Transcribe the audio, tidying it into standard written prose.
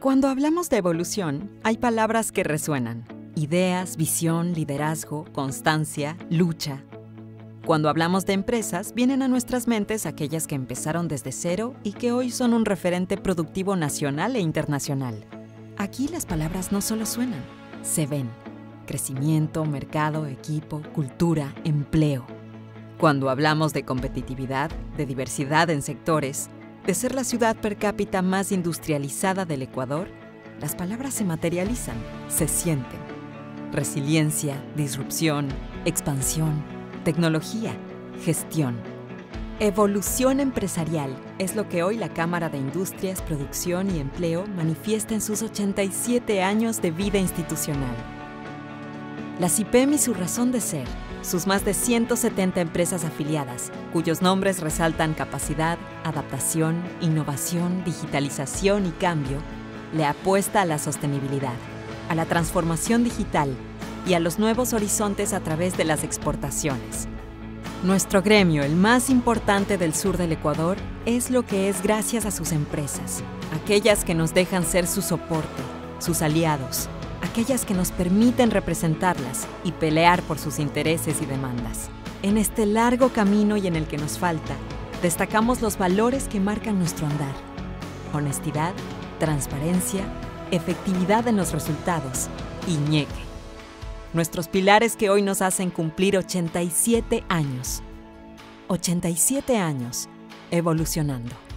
Cuando hablamos de evolución, hay palabras que resuenan: ideas, visión, liderazgo, constancia, lucha. Cuando hablamos de empresas, vienen a nuestras mentes aquellas que empezaron desde cero y que hoy son un referente productivo nacional e internacional. Aquí las palabras no solo suenan, se ven: crecimiento, mercado, equipo, cultura, empleo. Cuando hablamos de competitividad, de diversidad en sectores, de ser la ciudad per cápita más industrializada del Ecuador, las palabras se materializan, se sienten. Resiliencia, disrupción, expansión, tecnología, gestión. Evolución empresarial es lo que hoy la Cámara de Industrias, Producción y Empleo manifiesta en sus 87 años de vida institucional. La CIPEM y su razón de ser, sus más de 170 empresas afiliadas, cuyos nombres resaltan capacidad, adaptación, innovación, digitalización y cambio, le apuesta a la sostenibilidad, a la transformación digital y a los nuevos horizontes a través de las exportaciones. Nuestro gremio, el más importante del sur del Ecuador, es lo que es gracias a sus empresas, aquellas que nos dejan ser su soporte, sus aliados, aquellas que nos permiten representarlas y pelear por sus intereses y demandas. En este largo camino y en el que nos falta, destacamos los valores que marcan nuestro andar: honestidad, transparencia, efectividad en los resultados y ñeque. Nuestros pilares que hoy nos hacen cumplir 87 años. 87 años, evolucionando.